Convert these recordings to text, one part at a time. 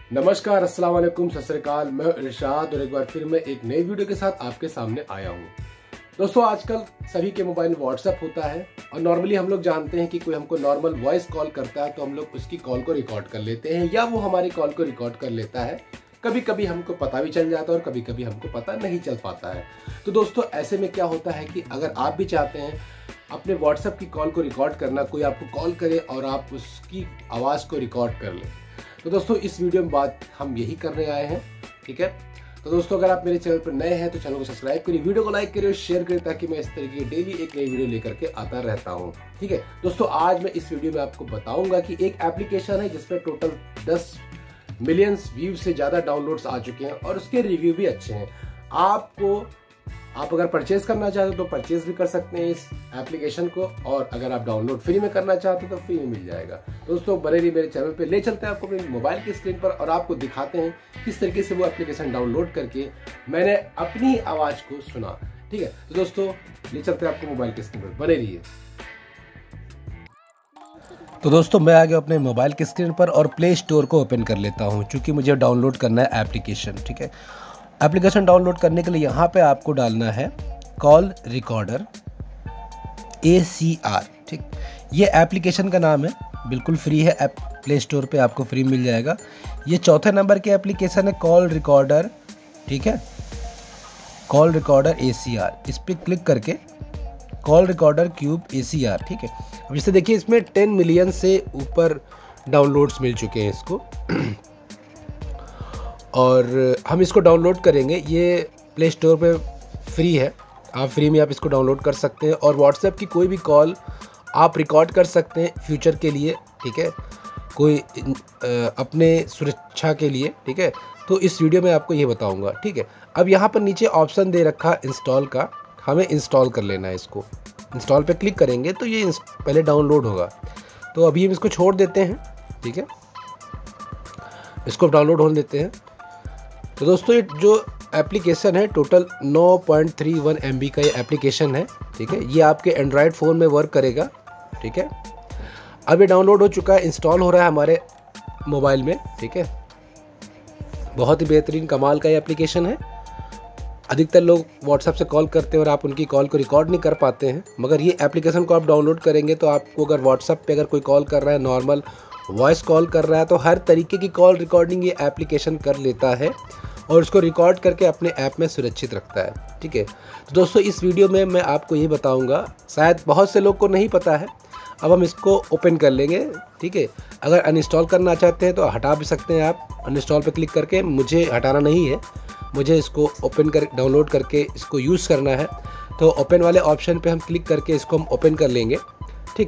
नमस्कार, अस्सलाम वालेकुम, सत श्री अकाल। मैं इरशाद और एक बार फिर मैं एक नई वीडियो के साथ आपके सामने आया हूँ। दोस्तों, आजकल सभी के मोबाइल में व्हाट्सएप होता है और नॉर्मली हम लोग जानते हैं कि कोई हमको नॉर्मल वॉइस कॉल करता है तो हम लोग उसकी कॉल को रिकॉर्ड कर लेते हैं या वो हमारी कॉल को रिकॉर्ड कर लेता है। कभी कभी हमको पता भी चल जाता है और कभी कभी हमको पता नहीं चल पाता है। तो दोस्तों, ऐसे में क्या होता है कि अगर आप भी चाहते हैं अपने व्हाट्सएप की कॉल को रिकॉर्ड करना, कोई आपको कॉल करे और आप उसकी आवाज़ को रिकॉर्ड कर लें, तो दोस्तों इस वीडियो में बात हम यही करने आए हैं। ठीक है, तो दोस्तों अगर आप मेरे चैनल पर नए हैं तो चैनल को सब्सक्राइब करिए, वीडियो को लाइक करिए और शेयर करिए ताकि मैं इस तरीके की डेली एक नई वीडियो लेकर के आता रहता हूं। ठीक है दोस्तों, आज मैं इस वीडियो में आपको बताऊंगा कि एक एप्लीकेशन है जिसमें टोटल 10 मिलियन व्यूज से ज्यादा डाउनलोड्स आ चुके हैं और उसके रिव्यू भी अच्छे हैं। आप अगर परचेज करना चाहते हो तो परचेज भी कर सकते हैं इस एप्लीकेशन को, और अगर आप डाउनलोड फ्री में करना चाहते हो तो फ्री में मिल जाएगा। दोस्तों बने रहिए मेरे चैनल पे, ले चलते हैं आपको अपने मोबाइल की स्क्रीन पर और आपको दिखाते हैं किस तरीके से वो एप्लीकेशन डाउनलोड करके मैंने अपनी आवाज को सुना। ठीक है, तो दोस्तों ले चलते हैं आपको मोबाइल की स्क्रीन पर, बने रहिए। तो दोस्तों मैं आ गया अपने मोबाइल की स्क्रीन पर और प्ले स्टोर को ओपन कर लेता हूँ क्योंकि मुझे डाउनलोड करना है एप्लीकेशन। ठीक है, एप्लीकेशन डाउनलोड करने के लिए यहाँ पे आपको डालना है कॉल रिकॉर्डर ACR। ठीक, ये एप्लीकेशन का नाम है, बिल्कुल फ्री है, ऐप प्ले स्टोर पे आपको फ्री मिल जाएगा। ये चौथे नंबर की एप्लीकेशन है कॉल रिकॉर्डर। ठीक है, कॉल रिकॉर्डर ACR, इस पर क्लिक करके कॉल रिकॉर्डर क्यूब ACR। ठीक है, अब जैसे देखिए इसमें 10 मिलियन से ऊपर डाउनलोड्स मिल चुके हैं इसको और हम इसको डाउनलोड करेंगे। ये प्ले स्टोर पे फ्री है, आप फ्री में आप इसको डाउनलोड कर सकते हैं और व्हाट्सएप की कोई भी कॉल आप रिकॉर्ड कर सकते हैं फ्यूचर के लिए। ठीक है, कोई अपने सुरक्षा के लिए। ठीक है, तो इस वीडियो में आपको ये बताऊंगा। ठीक है, अब यहाँ पर नीचे ऑप्शन दे रखा इंस्टॉल का, हमें इंस्टॉल कर लेना है। इसको इंस्टॉल पे क्लिक करेंगे तो ये पहले डाउनलोड होगा, तो अभी हम इसको छोड़ देते हैं। ठीक है, इसको डाउनलोड होने देते हैं। तो दोस्तों ये जो एप्लीकेशन है टोटल 9.31 MB का ये एप्लीकेशन है। ठीक है, ये आपके एंड्रॉयड फ़ोन में वर्क करेगा। ठीक है, अब ये डाउनलोड हो चुका है, इंस्टॉल हो रहा है हमारे मोबाइल में। ठीक है, बहुत ही बेहतरीन कमाल का ये एप्लीकेशन है। अधिकतर लोग व्हाट्सएप से कॉल करते हैं और आप उनकी कॉल को रिकॉर्ड नहीं कर पाते हैं, मगर ये एप्लीकेशन को आप डाउनलोड करेंगे तो आपको अगर व्हाट्सएप पे अगर कोई कॉल कर रहा है, नॉर्मल वॉइस कॉल कर रहा है, तो हर तरीके की कॉल रिकॉर्डिंग ये एप्लीकेशन कर लेता है और उसको रिकॉर्ड करके अपने ऐप में सुरक्षित रखता है। ठीक है, तो दोस्तों इस वीडियो में मैं आपको ये बताऊंगा, शायद बहुत से लोग को नहीं पता है। अब हम इसको ओपन कर लेंगे। ठीक है, अगर अनइंस्टॉल करना चाहते हैं तो हटा भी सकते हैं आप अनइंस्टॉल पे क्लिक करके। मुझे हटाना नहीं है, मुझे इसको ओपन कर डाउनलोड करके इसको यूज़ करना है। तो ओपन वाले ऑप्शन पे हम क्लिक करके इसको हम ओपन कर लेंगे। ठीक,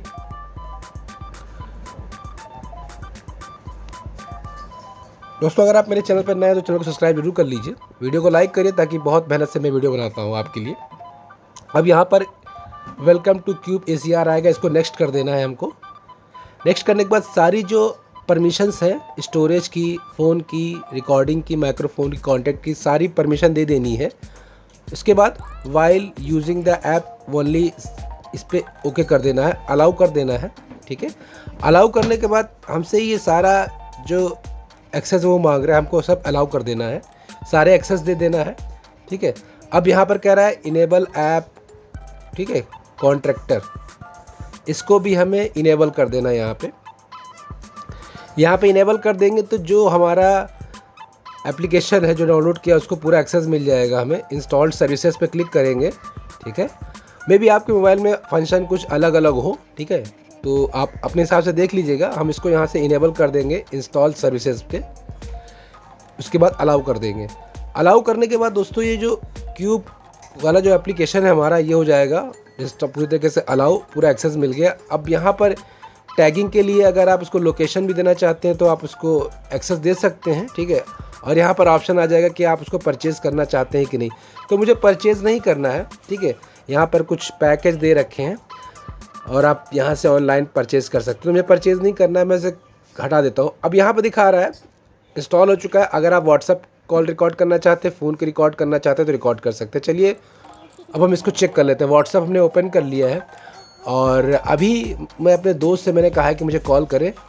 दोस्तों अगर आप मेरे चैनल पर नए हैं तो चैनल को सब्सक्राइब जरूर कर लीजिए, वीडियो को लाइक करिए ताकि बहुत मेहनत से मैं वीडियो बनाता हूँ आपके लिए। अब यहाँ पर वेलकम टू क्यूब ACR आएगा, इसको नेक्स्ट कर देना है हमको। नेक्स्ट करने के बाद सारी जो परमिशंस है, स्टोरेज की, फ़ोन की, रिकॉर्डिंग की, माइक्रोफोन की, कॉन्टैक्ट की, सारी परमिशन दे देनी है। उसके बाद while using the app only, इस पर ओके कर देना है, अलाउ कर देना है। ठीक है, अलाउ करने के बाद हमसे ये सारा जो एक्सेस वो मांग रहा है हमको सब अलाउ कर देना है, सारे एक्सेस दे देना है। ठीक है, अब यहाँ पर कह रहा है इनेबल ऐप। ठीक है, कॉन्ट्रैक्टर, इसको भी हमें इनेबल कर देना है। यहाँ पे इनेबल कर देंगे तो जो हमारा एप्लीकेशन है जो डाउनलोड किया उसको पूरा एक्सेस मिल जाएगा हमें। इंस्टॉल्ड सर्विसेज पे क्लिक करेंगे। ठीक है, मे बी आपके मोबाइल में फंक्शन कुछ अलग अलग हो। ठीक है, तो आप अपने हिसाब से देख लीजिएगा। हम इसको यहाँ से इनेबल कर देंगे इंस्टॉल सर्विसेज पे, उसके बाद अलाउ कर देंगे। अलाउ करने के बाद दोस्तों ये जो क्यूब वाला जो एप्लीकेशन है हमारा, ये हो जाएगा पूरी तरीके से अलाउ, पूरा एक्सेस मिल गया। अब यहाँ पर टैगिंग के लिए अगर आप उसको लोकेशन भी देना चाहते हैं तो आप उसको एक्सेस दे सकते हैं। ठीक है, और यहाँ पर ऑप्शन आ जाएगा कि आप उसको परचेज़ करना चाहते हैं कि नहीं। तो मुझे परचेज़ नहीं करना है। ठीक है, यहाँ पर कुछ पैकेज दे रखे हैं और आप यहाँ से ऑनलाइन परचेज़ कर सकते हो। मुझे परचेज़ नहीं करना है, मैं इसे हटा देता हूँ। अब यहाँ पर दिखा रहा है इंस्टॉल हो चुका है। अगर आप व्हाट्सएप कॉल रिकॉर्ड करना चाहते हैं, फ़ोन के रिकॉर्ड करना चाहते हैं तो रिकॉर्ड कर सकते हैं। चलिए अब हम इसको चेक कर लेते हैं। व्हाट्सएप हमने ओपन कर लिया है और अभी मैं अपने दोस्त से मैंने कहा है कि मुझे कॉल करे।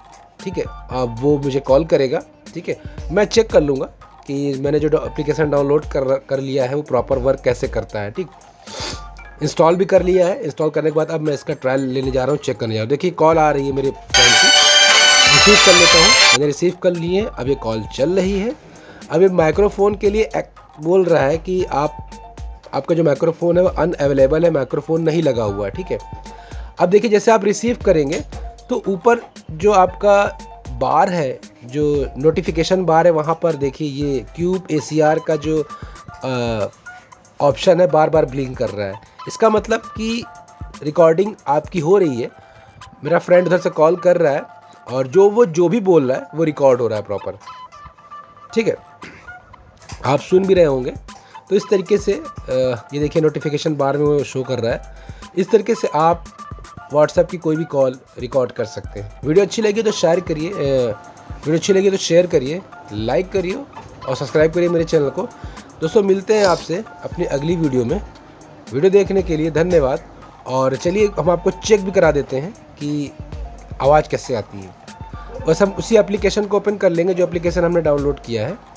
ठीक है। अब वो मुझे कॉल करेगा, ठीक है। मैं चेक कर लूँगा कि मैंने जो एप्लीकेशन डाउनलोड कर लिया है वो प्रॉपर वर्क कैसे करता है, ठीक। इंस्टॉल भी कर लिया है। इंस्टॉल करने के बाद अब मैं इसका ट्रायल लेने जा रहा हूँ, चेक करने जा रहा हूँ। देखिए कॉल आ रही है मेरे फ्रेंड की, रिसीव कर लेता हूँ। मैंने रिसीव कर ली है, अब ये कॉल चल रही है। अब ये माइक्रोफोन के लिए बोल रहा है कि आपका जो माइक्रोफोन है वो अनअवेलेबल है, माइक्रोफोन नहीं लगा हुआ है, ठीक है। अब देखिए जैसे आप रिसीव करेंगे तो ऊपर जो आपका बार है, जो नोटिफिकेशन बार है, वहाँ पर देखिए ये क्यूब ACR का जो ऑप्शन है बार बार ब्लिंक कर रहा है। इसका मतलब कि रिकॉर्डिंग आपकी हो रही है। मेरा फ्रेंड उधर से कॉल कर रहा है और जो भी बोल रहा है वो रिकॉर्ड हो रहा है प्रॉपर, ठीक है। आप सुन भी रहे होंगे। तो इस तरीके से ये देखिए नोटिफिकेशन बार में वो शो कर रहा है। इस तरीके से आप व्हाट्सएप की कोई भी कॉल रिकॉर्ड कर सकते हैं। वीडियो अच्छी लगी तो शेयर करिए, वीडियो अच्छी लगी तो शेयर करिए, लाइक करिए और सब्सक्राइब करिए मेरे चैनल को। दोस्तों मिलते हैं आपसे अपनी अगली वीडियो में। वीडियो देखने के लिए धन्यवाद। और चलिए हम आपको चेक भी करा देते हैं कि आवाज़ कैसे आती है। बस हम उसी एप्लीकेशन को ओपन कर लेंगे जो एप्लीकेशन हमने डाउनलोड किया है।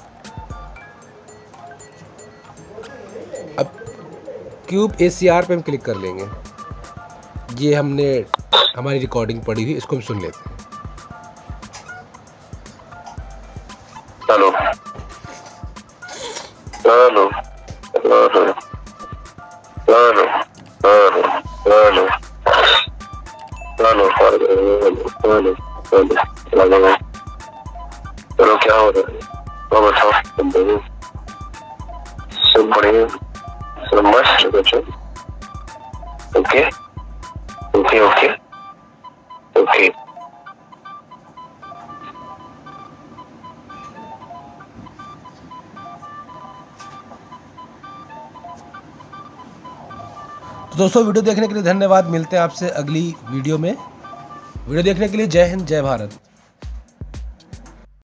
अब क्यूब ACR पे हम क्लिक कर लेंगे। ये हमारी रिकॉर्डिंग पड़ी हुई, इसको हम सुन लेते हैं। Hello hello hello hello hello hello hello hello, चलो क्या हो रहा है? तो बताओ, सब बढ़िया, सब मस्त बच्चों। Okay okay okay okay. तो दोस्तों वीडियो देखने के लिए धन्यवाद। मिलते हैं आपसे अगली वीडियो में। वीडियो देखने के लिए जय हिंद, जय भारत।